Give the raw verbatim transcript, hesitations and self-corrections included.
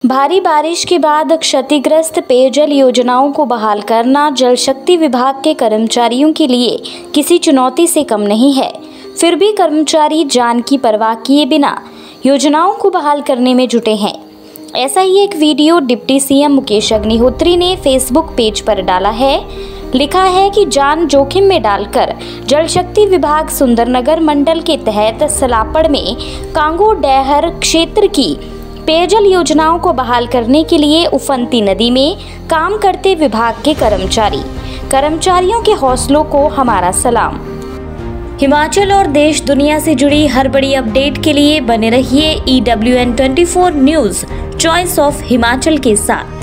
भारी बारिश के बाद क्षतिग्रस्त पेयजल योजनाओं को बहाल करना जल शक्ति विभाग के कर्मचारियों के लिए किसी चुनौती से कम नहीं है। फिर भी कर्मचारी जान की परवाह किए बिना योजनाओं को बहाल करने में जुटे हैं। ऐसा ही एक video deputy CM Mukesh Agnihotri ने फेसबुक पेज पर डाला है। लिखा है कि जान जोखिम में डालकर जल शक्ति विभाग सुंदरनगर मंडल के तहत सलापड़ में कांगो डैहर क्षेत्र की पेयजल योजनाओं को बहाल करने के लिए उफनती नदी में काम करते विभाग के कर्मचारी कर्मचारियों के हौसलों को हमारा सलाम। हिमाचल और देश दुनिया से जुड़ी हर बड़ी अपडेट के लिए बने रहिए E W N twenty four news choice of Himachal के साथ।